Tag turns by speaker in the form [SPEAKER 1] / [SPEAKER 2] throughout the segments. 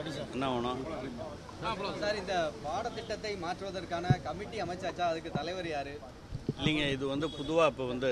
[SPEAKER 1] என்ன வேணும்
[SPEAKER 2] சார்? இந்த பாடத்திட்டத்தை மாற்றுவதற்கான கமிட்டி அமைச்சாச்சா? அதுக்கு தலைவர் யாரு?
[SPEAKER 1] இல்லைங்க, இது பொதுவாக இப்போ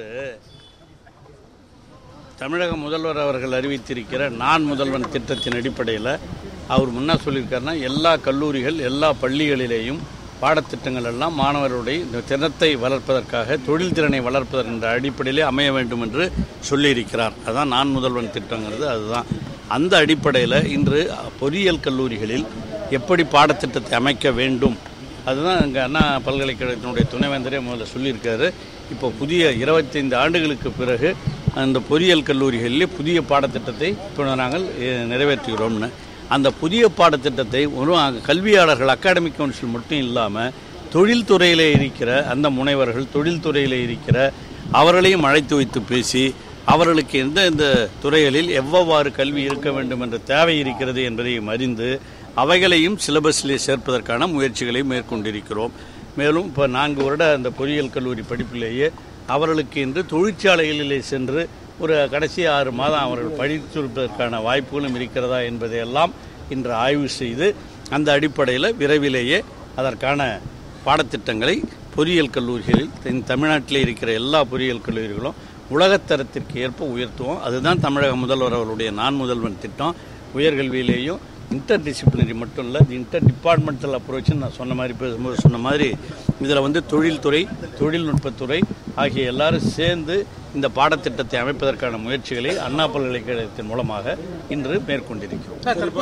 [SPEAKER 1] தமிழக முதல்வர் அவர்கள் அறிவித்திருக்கிற நான் முதல்வன் திட்டத்தின் அடிப்படையில் அவர் முன்னா சொல்லியிருக்காருன்னா எல்லா கல்லூரிகள் எல்லா பள்ளிகளிலேயும் பாடத்திட்டங்கள் எல்லாம் மாணவர்களுடைய இந்த திறத்தை வளர்ப்பதற்காக தொழில் திறனை வளர்ப்பதற்கின்ற அடிப்படையிலே அமைய வேண்டும் என்று சொல்லியிருக்கிறார். அதுதான் நான் முதல்வன் திட்டங்கிறது. அதுதான் அந்த அடிப்படையில் இன்று பொறியியல் கல்லூரிகளில் எப்படி பாடத்திட்டத்தை அமைக்க வேண்டும் அதுதான் இங்கே அண்ணா பல்கலைக்கழகத்தினுடைய துணைவேந்தரே முதல்ல சொல்லியிருக்காரு. இப்போ புதிய 25 ஆண்டுகளுக்கு பிறகு அந்த பொறியியல் கல்லூரிகளிலே புதிய பாடத்திட்டத்தை இப்போ நாங்கள் நிறைவேற்றுகிறோம்னு. அந்த புதிய பாடத்திட்டத்தை ஒரு கல்வியாளர்கள் அகாடமிக் கவுன்சில் மட்டும் இல்லாமல் தொழில்துறையில் இருக்கிற அந்த முனைவர்கள், தொழில்துறையில் இருக்கிற அவர்களையும் அழைத்து வைத்து பேசி அவர்களுக்கு எந்தெந்த துறைகளில் எவ்வாறு கல்வி இருக்க வேண்டும் என்ற தேவை இருக்கிறது என்பதையும் அறிந்து அவைகளையும் சிலபஸிலே சேர்ப்பதற்கான முயற்சிகளை மேற்கொண்டிருக்கிறோம். மேலும் இப்போ 4 வருட அந்த பொறியியல் கல்லூரி படிப்பிலேயே அவர்களுக்கு இன்று தொழிற்சாலைகளிலே சென்று ஒரு கடைசி 6 மாதம் அவர்கள் படித்திருப்பதற்கான வாய்ப்புகளும் இருக்கிறதா என்பதையெல்லாம் இன்று ஆய்வு செய்து அந்த அடிப்படையில் விரைவிலேயே அதற்கான பாடத்திட்டங்களை பொறியியல் கல்லூரிகளில் தமிழ்நாட்டில் இருக்கிற எல்லா பொறியியல் கல்லூரிகளும் உலகத்தரத்திற்கு ஏற்ப உயர்த்துவோம். அதுதான் தமிழக முதல்வர் அவருடைய நான் முதல்வன் திட்டம். உயர்கல்வியிலேயும் இன்டர் டிசிப்ளினரி மட்டும் இல்லை, இன்டர் டிபார்ட்மெண்டல் அப்ரோச்சுன்னு நான் சொன்ன மாதிரி இதில் தொழில்துறை, தொழில்நுட்பத்துறை ஆகிய எல்லாரும் சேர்ந்து இந்த பாடத்திட்டத்தை அமைப்பதற்கான முயற்சிகளை அண்ணா பல்கலைக்கழகத்தின் மூலமாக இன்று மேற்கொண்டிருக்கிறோம்.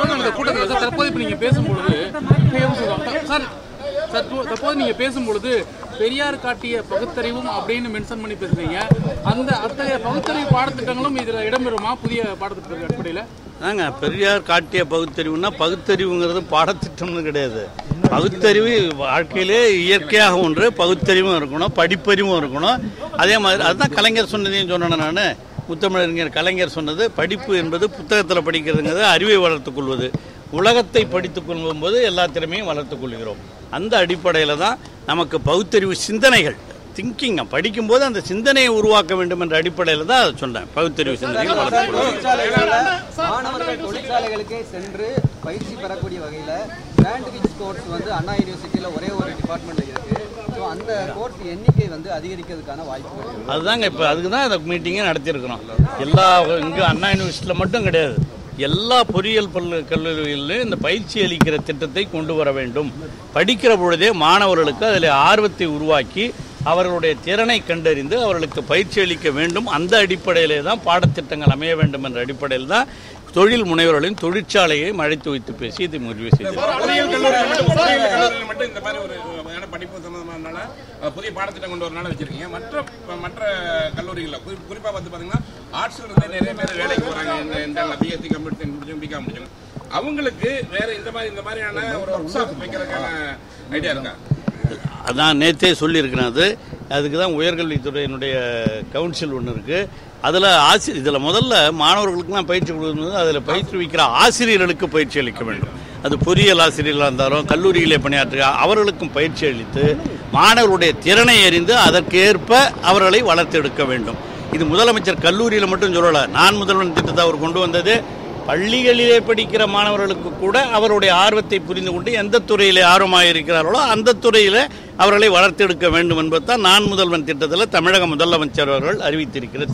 [SPEAKER 3] தற்போது நீங்க பேசும்பொழுது பெரியார் காட்டிய பகுத்தறிவும் அப்படின்னு மென்ஷன் பண்ணி பேசுறீங்க. அந்த அத்தகைய பகுத்தறிவு பாடத்திட்டங்களும் இதில் இடம்பெறுமா புதிய பாடத்திட்டத்தின் அடிப்படையில்?
[SPEAKER 1] நாங்க பெரியார் காட்டிய பகுத்தறிவுன்னா பகுத்தறிவுங்கிறது பாடத்திட்டம்னு கிடையாது. பகுத்தறிவு வாழ்க்கையிலே இயற்கையாக ஒன்று. பகுத்தறிவும் இருக்கணும், படிப்பறிவும் இருக்கணும். அதே மாதிரி அதுதான் கலைஞர் சொன்னதையும் சொன்னேன் நான். முத்தமிழறிஞர் கலைஞர் சொன்னது படிப்பு என்பது புத்தகத்தில் படிக்கிறதுங்கிறது அறிவை வளர்த்துக் கொள்வது. உலகத்தை படித்துக் கொள்ளும்போது எல்லா திறமையும் வளர்த்துக் கொள்கிறோம். அந்த அடிப்படையில் தான் நமக்கு பகுத்தறிவு சிந்தனைகள் திங்கிங் படிக்கும்போது அந்த சிந்தனையை உருவாக்க வேண்டும் என்ற அடிப்படையில் தான் அதை சொன்னேன். பகுத்தறிவு சிந்தனைகள்
[SPEAKER 2] மாணவர்கள் தொழிற்சாலைகளுக்கே சென்று பயிற்சி பெறக்கூடிய வகையில் சாண்டிவிச் கோர்ஸ் அண்ணா யூனிவர்சிட்டியில் ஒரே ஒரு டிபார்ட்மெண்ட் இருக்கு. ஸோ அந்த கோர்ஸ் எண்ணிக்கை அதிகரிக்கிறதுக்கான வாய்ப்பு
[SPEAKER 1] அதுதாங்க. இப்போ அதுக்கு தான் இந்த மீட்டிங்கே நடத்தியிருக்கிறோம். எல்லா இங்கே அண்ணா யூனிவர்சிட்டியில் மட்டும் கிடையாது, எல்லா பொறியியல் கல்லூரிகளிலும் இந்த பயிற்சி அளிக்கிற திட்டத்தை கொண்டு வர வேண்டும். படிக்கிற பொழுதே மாணவர்களுக்கு அதில் ஆர்வத்தை உருவாக்கி அவர்களுடைய திறனை கண்டறிந்து அவர்களுக்கு பயிற்சி அளிக்க வேண்டும். அந்த அடிப்படையிலே தான் பாடத்திட்டங்கள் அமைய வேண்டும் என்ற அடிப்படையில் தான் தொழில் முனைவர்களின் தொழிற்சாலையை அழைத்து வைத்து பேசி இதை முடிவு செய்தார்.
[SPEAKER 4] படிப்பு சம்பந்தமான புதிய பாடத்திட்டம் கொண்டு வரனால வச்சிருக்கீங்க. மற்ற கல்லூரிகளில் குறிப்பாக பார்த்தீங்கன்னா ஆர்ட்ஸ்ல இருந்து நிறைய பேர் வேலைக்கு போறாங்க. பிஎஸ்சி கம்ப்யூட்டர் முடிச்சோம், பிகாம் முடிச்சோம். அவங்களுக்கு வேற இந்த மாதிரியான ஒரு ஒர்க் ஷாப் வைக்கிறதுக்கான ஐடியா இருக்கா?
[SPEAKER 1] அதான் நேற்றே சொல்லியிருக்கிறேன். அதுக்கு தான் உயர்கல்வித்துறையினுடைய கவுன்சில் ஒன்று இருக்குது. இதில் முதல்ல மாணவர்களுக்கெல்லாம் பயிற்சி கொடுக்கும்போது அதில் பயிற்றுவிக்கிற ஆசிரியர்களுக்கு பயிற்சி அளிக்க வேண்டும். அது பொறியியல் ஆசிரியர்களாக இருந்தாலும் கல்லூரியிலே பணியாற்ற அவர்களுக்கும் பயிற்சி அளித்து மாணவர்களுடைய திறனை அறிந்து அதற்கேற்ப அவர்களை வளர்த்தெடுக்க வேண்டும். இது முதலமைச்சர் கல்லூரியில் மட்டும் சொல்லலை. நான் முதல்வன் திட்டத்தை அவர் கொண்டு வந்தது பள்ளிகளிலே படிக்கிற மாணவர்களுக்கு கூட அவருடைய ஆர்வத்தை புரிந்து கொண்டு எந்த துறையிலே ஆர்வமாக இருக்கிறார்களோ அந்த துறையில் அவர்களை வளர்த்தெடுக்க வேண்டும் என்பதுதான் நான் முதல்வன் திட்டத்தில் தமிழக முதலமைச்சர் அவர்கள் அறிவித்திருக்கிறது.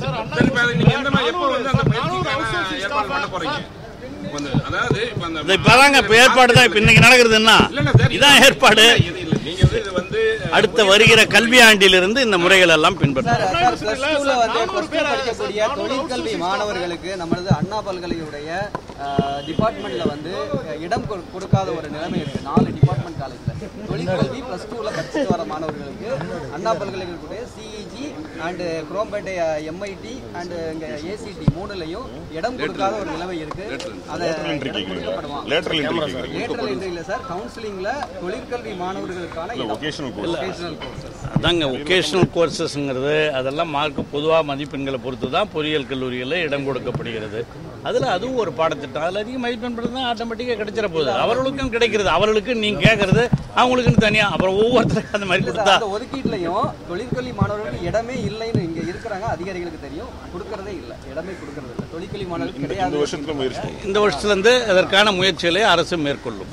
[SPEAKER 1] இப்பதாங்க ஏற்பாடு தான் இப்ப இன்னைக்கு நடக்கிறதுன்னா இதான் ஏற்பாடு. அடுத்த வருகிற கல்வி ஆண்டிலிருந்து இந்த முறைகள் எல்லாம்
[SPEAKER 2] படிக்கக்கூடிய தொழிற்கல்வி மாணவர்களுக்கு நமது அண்ணா பல்கலையுடைய டிபார்ட்மெண்ட்ல இடம் கொடுக்காத ஒரு நிலைமை இருக்கு. 4 டிபார்ட்மெண்ட் காலேஜ்ல தொழிற்கல்வி +2ல படிச்சுட்டு வர மாணவர்களுக்கு அண்ணா பல்கலைக்கழகத்துடைய CEG and Chromepet MIT and இங்க ACT 3லயும் இடம் கொடுக்காத ஒரு நிலைமை இருக்கு. அதை லேட்டரல் என்ட்ரி இல்ல சார், கவுன்சிலிங்ல தொழிற்கல்வி மாணவர்களுக்கான
[SPEAKER 1] அதாங்க ஒகேஷனல் கோர்சஸ்ங்கிறது அதெல்லாம் மார்க் பொதுவாக மதிப்பெண்களை பொறுத்து தான் பொறியியல் கல்லூரிகளில் இடம் கொடுக்கப்படுகிறது. அதில் அதுவும் ஒரு பாடத்திட்டம். அதில் அதிக மதிப்பெண் பெற்று தான் ஆட்டோமேட்டிக்காக கிடைச்சிட போகுது. அவர்களுக்கும் கிடைக்கிறது. அவர்களுக்கு நீங்கள் கேட்கறது அவங்களுக்குன்னு தனியாக அப்புறம் ஒவ்வொருத்தருக்கும் அந்த மாதிரி கொடுத்தா
[SPEAKER 2] ஒதுக்கீட்லையும் தொழிற்கல்வி மாணவர்களுக்கு இடமே இல்லைன்னு இங்கே இருக்கிறாங்க, அதிகாரிகளுக்கு தெரியும், கொடுக்கறதே இல்லை, இடமே கொடுக்கறது இல்லை. தொழிற்கல்வி மாணவர்கள் கிடையாது.
[SPEAKER 1] இந்த வருஷத்துலேருந்து அதற்கான முயற்சிகளை அரசு மேற்கொள்ளும்.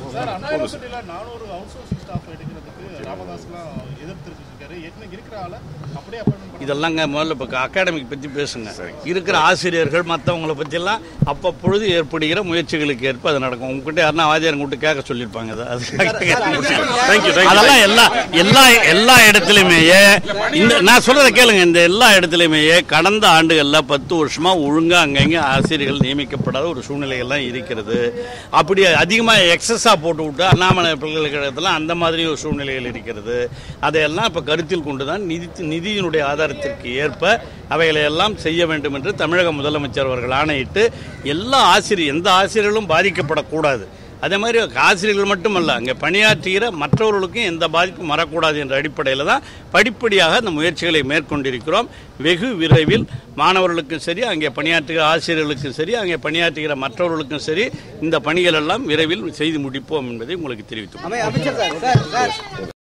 [SPEAKER 1] இதெல்லாங்க முதல்ல இப்போ அகாடமிக் பற்றி பேசுங்க. இருக்கிற ஆசிரியர்கள் மற்றவங்களை பற்றியெல்லாம் அப்பப்பொழுது ஏற்படுகிற முயற்சிகளுக்கு ஏற்ப அது நடக்கும். உங்ககிட்ட யாருன்னா வாத்தியார் கூப்பிட்டு கேட்க சொல்லியிருப்பாங்க. அதெல்லாம் எல்லா இடத்துலையுமேயே நான் சொல்றதை கேளுங்க. இந்த எல்லா இடத்துலையுமேயே கடந்த ஆண்டுகளில் 10 வருஷமா ஒழுங்காக அங்கங்கே ஆசிரியர்கள் நியமிக்கப்படாத ஒரு சூழ்நிலைகள்லாம் இருக்கிறது. அப்படி அதிகமாக எக்ஸஸாக போட்டு விட்டு அண்ணாமலை பல்கலைக்கழகத்தில் அந்த மாதிரி ஒரு சூழ்நிலைகள் இருக்கிறது. அதையெல்லாம் இப்போ கருத்தில் கொண்டு தான் நிதியினுடைய ஆதாரத்திற்கு ஏற்ப அவைகளை எல்லாம் செய்ய வேண்டும் என்று தமிழக முதலமைச்சர் அவர்கள் ஆணையிட்டு எந்த ஆசிரியர்களும் பாதிக்கப்படக்கூடாது. அதே மாதிரி ஆசிரியர்கள் மட்டுமல்ல, அங்கே பணியாற்றுகிற மற்றவர்களுக்கும் எந்த பாதிப்பும் வரக்கூடாது என்ற அடிப்படையில் தான் படிப்படியாக அந்த முயற்சிகளை மேற்கொண்டிருக்கிறோம். வெகு விரைவில் மாணவர்களுக்கும் சரி, அங்கே பணியாற்றுகிற ஆசிரியர்களுக்கும் சரி, அங்கே பணியாற்றுகிற மற்றவர்களுக்கும் சரி, இந்த பணிகள் எல்லாம் விரைவில் செய்து முடிப்போம் என்பதை உங்களுக்கு தெரிவித்தோம்.